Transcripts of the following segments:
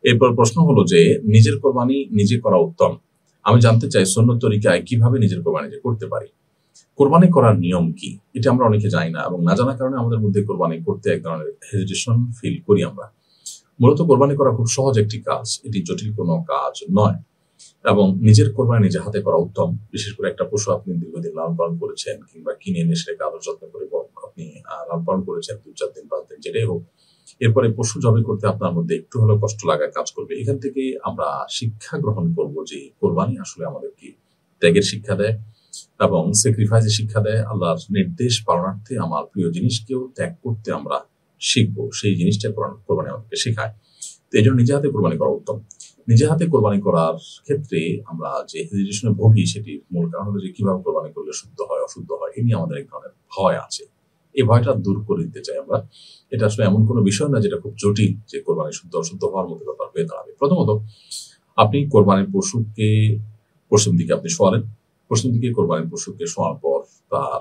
এরপর প্রশ্ন হলো যে নিজের কোরবানি নিজে করা উত্তম। আমি জানতে চাই সুন্নত তরিকায় কিভাবে নিজের কোরবানি নিজে করতে পারি। কোরবানি করার নিয়ম কি এটা আমরা অনেকে জানি না, এবং না জানার কারণে আমাদের মধ্যে কোরবানি করতে এক ধরনের হেজিটেশন ফিল করি আমরা। মূলত কোরবানি করা খুব সহজ একটি কাজ, এটি জটিল কোনো কাজ নয়, এবং নিজের কোরবানি নিজে হাতে করা উত্তম। বিশেষ করে একটা পশু আপনি দীর্ঘদিন লালন পালন করেছেন, কিংবা কিনে এনে সেটাকে আদর যত্ন করে আপনি লালন পালন করেছেন 2-4 দিন 5 দিন যেটাই হোক, এরপরে পশু জবাই করতে আপনার মধ্যে একটু হলেও কষ্ট লাগা কাজ করবে। এখান থেকে আমরা শিক্ষা গ্রহণ করব যে কোরবানি আসলে আমাদেরকে ত্যাগের শিক্ষা দেয় এবং স্যাক্রিফাইসের শিক্ষা দেয়। আল্লাহর নির্দেশ পালনার্থে আমার প্রিয় জিনিসকেও ত্যাগ করতে আমরা শিখবো, সেই জিনিসটা কোরবানি আমাদেরকে শেখায়। তো এই জন্য নিজে হাতে কোরবানি করা উত্তম। নিজে হাতে কোরবানি করার ক্ষেত্রে আমরা যে হেজিটেশনে ভুগি, সেটির মূল কারণ হলো যে কিভাবে কোরবানি করলে শুদ্ধ হয় অশুদ্ধ হয়, এ নিয়ে আমাদের এক ধরনের ভয় আছে। এই ভয়টা দূর করে দিতে চাই আমরা। এটা আসলে এমন কোনো বিষয় না যেটা খুব জটিল, যে কোরবানি শুদ্ধ অশুদ্ধ হওয়ার মতো ব্যাপার হয়ে দাঁড়াবে। প্রথমত, আপনি কোরবানির পশুকে পশ্চিম দিকে আপনি শোয়ালেন। পশ্চিম দিকে কোরবানির পশুকে শোয়ার পর তার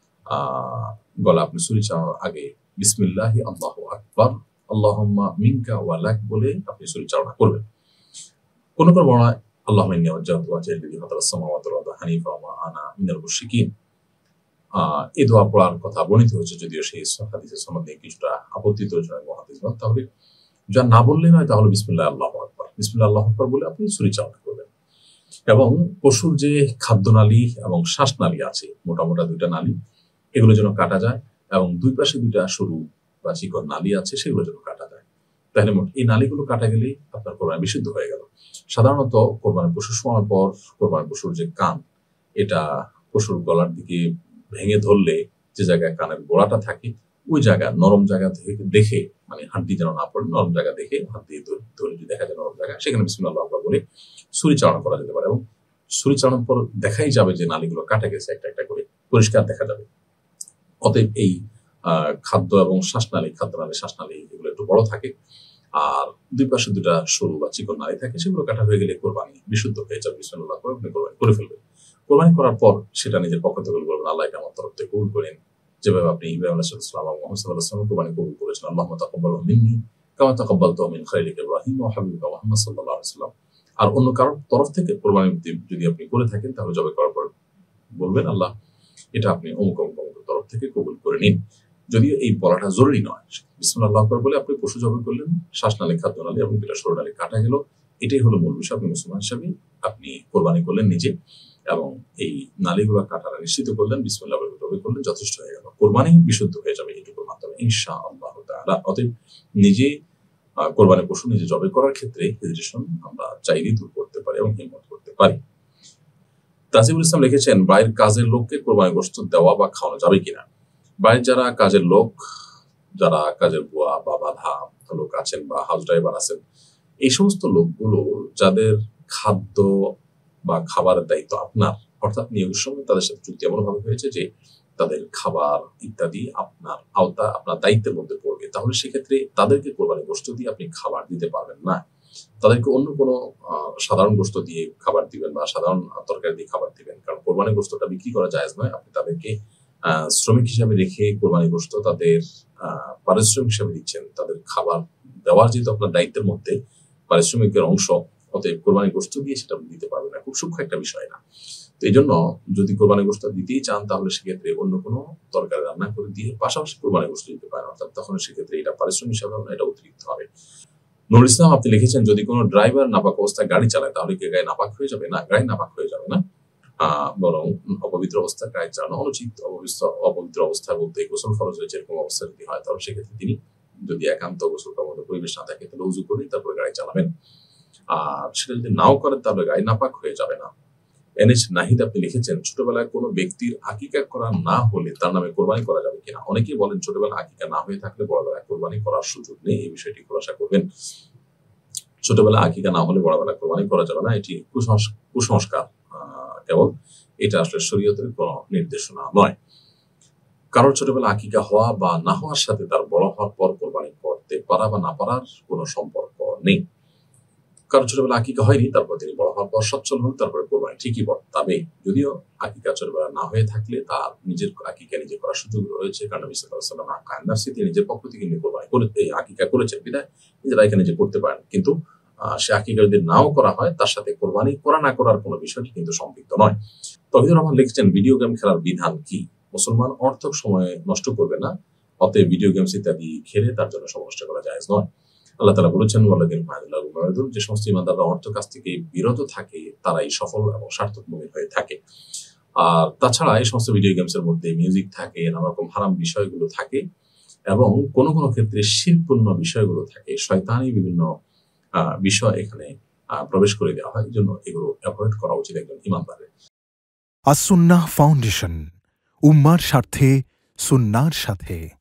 গলা আপনি ছুরি চালানোর আগে বিসমিল্লাহি আল্লাহু আকবার আল্লাহুম্মা মিনকা ওয়া লাক বলে আপনি ছুরি চালনা করবেন। কোন কোন বর্ণনায় আল্লাহুম্মা ইন্নী ওয়াজ্জাহতু ওয়াজহিয়া লিল্লাযী ফাতারাস সামাওয়াতি ওয়াল আরদা হানিফা ওয়া মা আনা মিনাল মুশরিকিন। এই দোয়া পড়ার কথা বর্ণিত হয়েছে, যদিও সেই হাদিসের সনদ নিয়ে কিছুটা আপত্তিত হাদিসগণ। তাহলে যা না বললেই নয়, তাহলে বিসমিল্লাহ আল্লাহু আকবার, বিসমিল্লাহ আল্লাহু আকবার বলে আপনি ছুরি চালনা করবেন। এবং পশুর যে খাদ্যনালী এবং শ্বাসনালী আছে, মোটা মোটা 2টা নালী, এগুলো যেন কাটা যায়, এবং 2 পাশে 2টা সরু বা চিকন নালী আছে, সেগুলো যেন কাটা যায়। তাহলে এই নালীগুলো কাটা গেলেই আপনার কোরবানি বিশুদ্ধ হয়ে গেল। সাধারণত কোরবানি পশু শোয়ার পর কোরবানি পশুর যে কান, এটা পশুর গলার দিকে ভেঙে ধরলে যে জায়গায় কানের গোড়াটা থাকে, ওই জায়গা নরম জায়গা দেখে, মানে হাড্ডি যেন না পড়ে, নরম জায়গা দেখে হাত দিয়ে ধরে যদি দেখা যায় নরম জায়গা, সেখানে বিসমিল্লাহ আল্লাহু আকবার বলে ছুরি চালনা করা যেতে পারে। এবং ছুরি চালানোর পর দেখাই যাবে যে নালীগুলো কাটা গেছে, একটা একটা করে পরিষ্কার দেখা যাবে। অতএব এই খাদ্য এবং শ্বাসনালী, খাদ্যনালী শ্বাসনালী এগুলো একটু বড় থাকে, আর 2 পাশে 2টা সরু বা চিকন নালী থাকে, সেগুলো কাটা হয়ে গেলে কোরবানি বিশুদ্ধ হয়ে যাবে। বিসমিল্লাহ করে আপনি কোরবানি করে ফেলবেন। কোরবানি করার পর সেটা নিজের পক্ষ থেকে বলবেন, আল্লাহ এটা আমার তরফ থেকে কবুল করেন, যেভাবে আপনি ইব্রাহিম আলাইহিস সালাম এবং মুহাম্মদ সাল্লাল্লাহু আলাইহি ওয়াসাল্লাম কোরবানি কবুল করেছেন। আল্লাহুম্মা তাকাব্বালহু মিন্নি কামা তাকাব্বালতাহু মিন খালিলিকা ইব্রাহিম ওয়া হাবিবিকা মুহাম্মদ সাল্লাল্লাহু আলাইহি ওয়াসাল্লাম। আর অন্য কারোর তরফ থেকে কোরবানি যদি আপনি করে থাকেন, তাহলে জবাই করার পর বলবেন, আল্লাহ এটা আপনি অমুক অমুক অমুকের তরফ থেকে কবুল করে নিন। যদিও এই বলাটা জরুরি নয়, বিসমিল্লাহ আল্লাহু আকবার বলে আপনি পশু জবাই করলেন, শ্বাসনালী, খাদ্যনালী এবং 2টা সরু নালী কাটা গেল, এটাই হলো মূল বিষয়। আপনি মুসলমান হিসাবে আপনি কোরবানি করলেন নিজে, এবং এই নালীগুলো কাটাটা নিশ্চিত করলেন, বিসমিল্লাহ বলে জবাই করলেন, যথেষ্ট হয়ে গেল। কোরবানি বিশুদ্ধ হয়ে যাবে এটুকুর মাধ্যমে ইনশাআল্লাহ তাআলা। অতএব নিজে কোরবানি পশু নিজে জবাই করার ক্ষেত্রে হেজিটেশন আমরা চাইলেই দূর করতে পারি এবং হিম্মত করতে পারি। তাজিবুল ইসলাম লিখেছেন, বাইরের কাজের লোককে কোরবানি গোশত দেওয়া বা খাওয়ানো যাবে কিনা। বাইরের যারা কাজের লোক, যারা কাজের বুয়া বা বাধা লোক আছেন বা হাউস ড্রাইভার আছেন, এই সমস্ত লোকগুলো যাদের খাদ্য বা খাবারের দায়িত্ব আপনার, অর্থাৎ নিয়োগের সময় তাদের সাথে চুক্তি এমনভাবে হয়েছে যে তাদের খাবার ইত্যাদি আপনার আওতা, আপনার দায়িত্বের মধ্যে পড়বে, তাহলে সেক্ষেত্রে তাদেরকে কোরবানি গোশত দিয়ে আপনি খাবার দিতে পারবেন না। তাদেরকে অন্য কোনো সাধারণ গোশত দিয়ে খাবার দিবেন বা সাধারণ তরকারি দিয়ে খাবার দিবেন, কারণ কোরবানি গোশতটা বিক্রি করা জায়েজ নয়। আপনি তাদেরকে শ্রমিক হিসাবে রেখে কোরবানি গোশত তাদের পারিশ্রমিক হিসাবে দিচ্ছেন, তাদের খাবার দেওয়ার যেহেতু আপনার দায়িত্বের মধ্যে পারিশ্রমিকের অংশ, অতএব কোরবানি গোশত দিয়ে সেটা দিতে পারবেন না, খুব সূক্ষ্ম একটা বিষয় না। তো এই জন্য যদি কোরবানি গোশত দিতেই চান, তাহলে সেক্ষেত্রে অন্য কোনো তরকারি রান্না করে দিয়ে পাশাপাশি কোরবানি গোশত দিতে পারেন, অর্থাৎ তখন সেক্ষেত্রে এটা পারিশ্রমিক হিসাবে এটা অতিরিক্ত হবে। নুরুল ইসলাম আপনি লিখেছেন, যদি কোনো ড্রাইভার নাপাক অবস্থায় গাড়ি চালায়, তাহলে কি গায়ে নাপাক হয়ে যাবে? না, গায়ে নাপাক হয়ে যাবে না, বরং অপবিত্র অবস্থায় গাড়ি চালানো অনুচিত। অপবিত্র অবস্থায় বলতে গোসল ফরজ হয়েছে এরকম অবস্থা যদি হয়, তাহলে সেক্ষেত্রে তিনি যদি একান্ত গোসল করার মতো পরিবেশ না থাকে, তাহলে উযু করে তারপরে গাড়ি চালাবেন। আর সেটা যদি নাও করেন, তাহলে গাড়ি নাপাক হয়ে যাবে না। এনএচ নাহিদ আপনি লিখেছেন, ছোটবেলায় কোনো ব্যক্তির আকিকা করা না হলে তার নামে কোরবানি করা যাবে কিনা। অনেকেই বলেন ছোটবেলায় আকিকা না হয়ে থাকলে বড়বেলায় কোরবানি করার সুযোগ নেই, এই বিষয়টি খোলাসা করবেন। ছোটবেলায় আকিকা না হলে বড়বেলায় কোরবানি করা যাবে না, এটি কুসংস্কার কেবল, এটা আসলে শরীয়তের কোনো নির্দেশনা নয়। কারোর ছোটবেলা আকিকা হওয়া বা না হওয়ার সাথে তার বড় হওয়ার পর কোরবানি করতে পারা বা না পারার কোনো সম্পর্ক নেই। কারোর ছোটবেলা আকিকা হয়নি, তারপর তিনি বড় হওয়ার পর সচ্ছল হন, তারপরে কোরবানি ঠিকই বর্তাবে। যদিও আকিকা ছোটবেলা না হয়ে থাকলে তার নিজের আকিকা নিজে করার সুযোগ রয়েছে, কারণ নবী সাল্লাল্লাহু আলাইহি ওয়াসাল্লাম তিনি নিজের পক্ষ থেকে কোরবানি করে আকিকা করেছেন, বিধায় নিজেরা এখানে যে করতে পারেন। কিন্তু সে আকিকা যদি নাও করা হয় তার সাথে কোরবানি করা না করার কোনো বিষয়টি কিন্তু সম্পৃক্ত নয়। তৌহিদুর রহমান লিখছেন, ভিডিও গেম খেলার বিধান কি? মুসলমান অনর্থক সময় নষ্ট করবে না, অতএব ভিডিও গেমস ইত্যাদি খেলে তার জন্য সময় নষ্ট করা জায়েজ নয়। আল্লাহ তাআলা বলেছেন, ওয়াল্লাযীনা হুম যে সমস্ত ঈমানদাররা অনর্থক কাজ থেকে বিরত থাকে তারাই সফল এবং সার্থক মুমিন হয়ে থাকে। আর তাছাড়া এই সমস্ত ভিডিও গেমসের মধ্যে মিউজিক থাকে, নানা রকম হারাম বিষয়গুলো থাকে এবং কোনো কোনো ক্ষেত্রে শিরকপূর্ণ বিষয়গুলো থাকে, শয়তানি বিভিন্ন বিষয় এখানে প্রবেশ করে দেওয়া হয়। এজন্য এগুলো অ্যাভয়েড করা উচিত একজন ঈমানদারের। আস-সুন্নাহ ফাউন্ডেশন, উম্মার স্বার্থে সুন্নাহর সাথে।